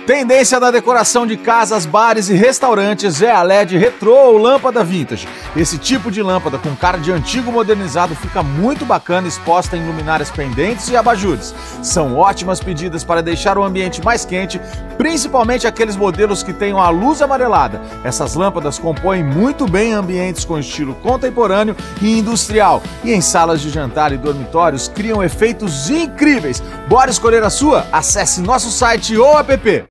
Tendência da decoração de casas, bares e restaurantes é a LED retrô ou lâmpada vintage. Esse tipo de lâmpada com cara de antigo modernizado fica muito bacana exposta em luminárias pendentes e abajures. São ótimas pedidas para deixar o ambiente mais quente, principalmente aqueles modelos que tenham a luz amarelada. Essas lâmpadas compõem muito bem ambientes com estilo contemporâneo e industrial, e em salas de jantar e dormitórios criam efeitos incríveis. Bora escolher a sua? Acesse nosso site ou app.